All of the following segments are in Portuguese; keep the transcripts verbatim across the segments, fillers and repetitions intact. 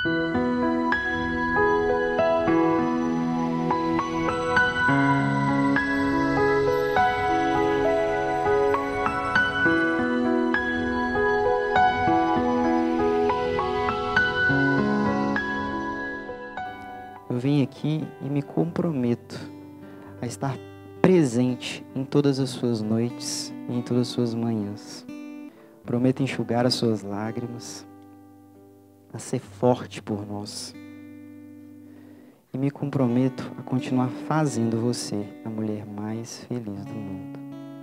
Eu venho aqui e me comprometo a estar presente em todas as suas noites e em todas as suas manhãs. Prometo enxugar as suas lágrimas, a ser forte por nós. E me comprometo a continuar fazendo você a mulher mais feliz do mundo.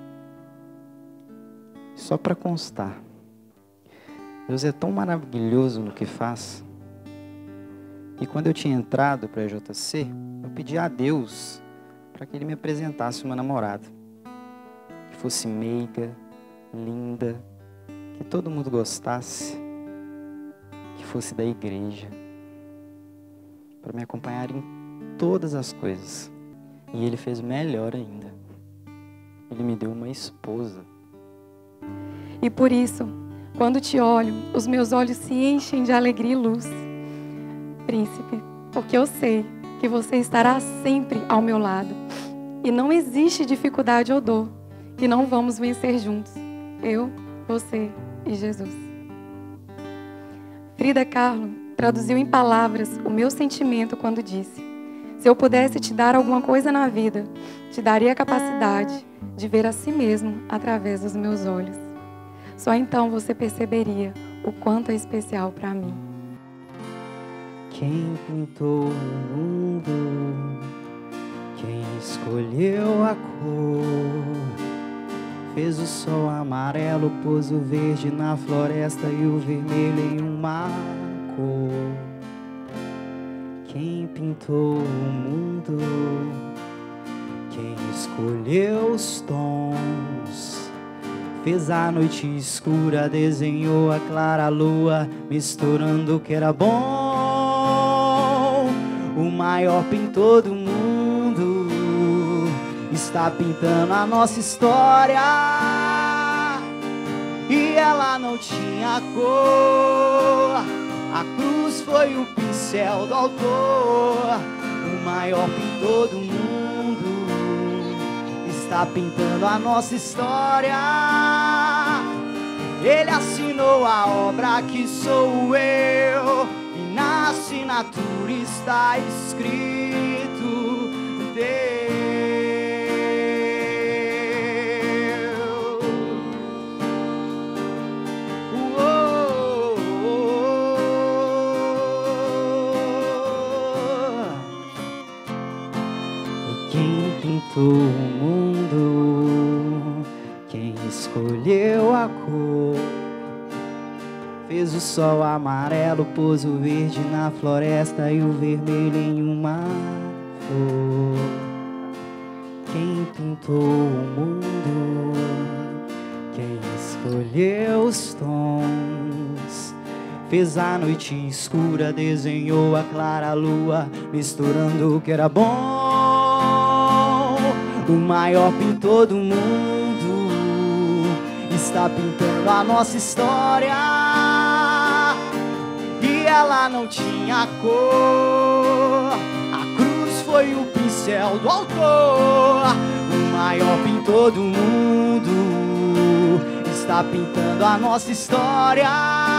Só para constar, Deus é tão maravilhoso no que faz. E quando eu tinha entrado para a J C, eu pedi a Deus para que Ele me apresentasse uma namorada. Que fosse meiga, linda, que todo mundo gostasse, que fosse da igreja, para me acompanhar em todas as coisas. E Ele fez melhor ainda. Ele me deu uma esposa. E por isso, quando te olho, os meus olhos se enchem de alegria e luz. Príncipe, porque eu sei que você estará sempre ao meu lado. E não existe dificuldade ou dor que não vamos vencer juntos. Eu, você e Jesus. Frida Kahlo traduziu em palavras o meu sentimento quando disse: se eu pudesse te dar alguma coisa na vida, te daria a capacidade de ver a si mesmo através dos meus olhos. Só então você perceberia o quanto é especial para mim. Quem pintou o mundo, quem escolheu a cor, fez o sol amarelo, pôs o verde na floresta e o vermelho em uma cor. Quem pintou o mundo, quem escolheu os tons, fez a noite escura, desenhou a clara lua, misturando o que era bom. O maior pintor do mundo está pintando a nossa história. E ela não tinha cor, a cruz foi o pincel do autor. O maior pintor do mundo está pintando a nossa história. Ele assinou a obra que sou eu, e na assinatura está escrito Deus. Uou, e quem pintou o mundo, quem escolheu a cor, fez o sol amarelo, pôs o verde na floresta e o vermelho em uma flor. Quem pintou o mundo, quem escolheu os tons, fez a noite escura, desenhou a clara lua, misturando o que era bom. O maior pintor do mundo está pintando a nossa história. E ela não tinha cor, a cruz foi o pincel do autor. O maior pintor do mundo está pintando a nossa história.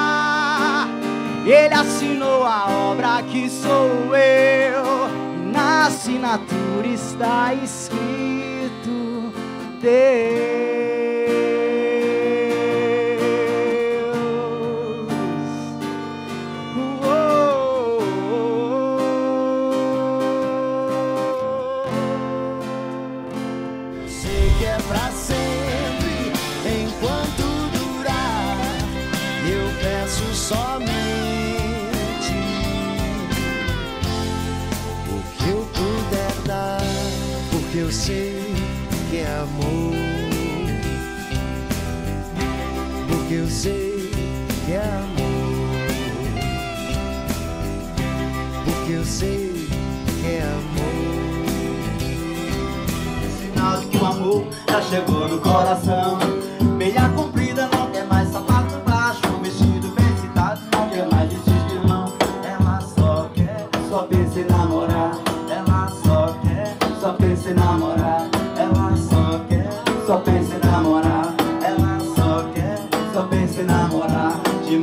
Ele assinou a obra que sou eu, e na assinatura está escrito Deus. Eu sei que é amor, porque eu sei que é amor, porque eu sei que é amor. Sinal de que o amor já chegou no coração. Meia comprida, não quer mais sapato baixo, vestido bem citado, não quer mais vestir de mão. Ela namorar. Ela só quer, só pensa em namorar. Ela só quer, só pensa em namorar. Ela só quer, só pensa em namorar. De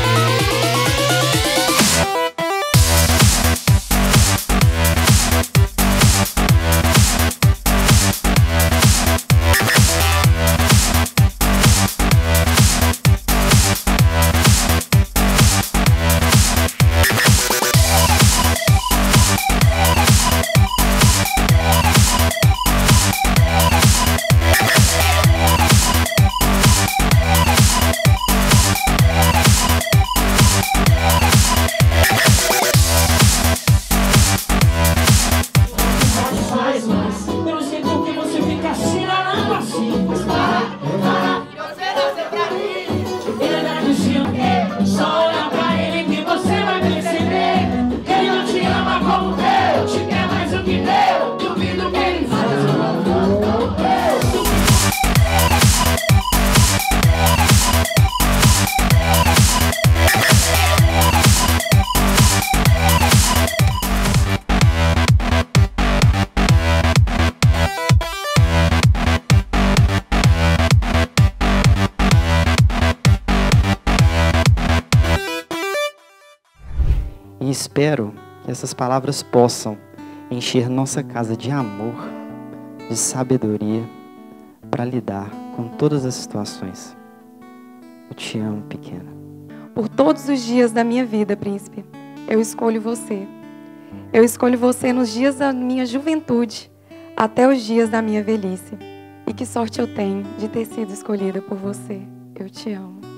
E espero que essas palavras possam encher nossa casa de amor, de sabedoria, para lidar com todas as situações. Eu te amo, pequena. Por todos os dias da minha vida, príncipe, eu escolho você. Eu escolho você nos dias da minha juventude, até os dias da minha velhice. E que sorte eu tenho de ter sido escolhida por você. Eu te amo.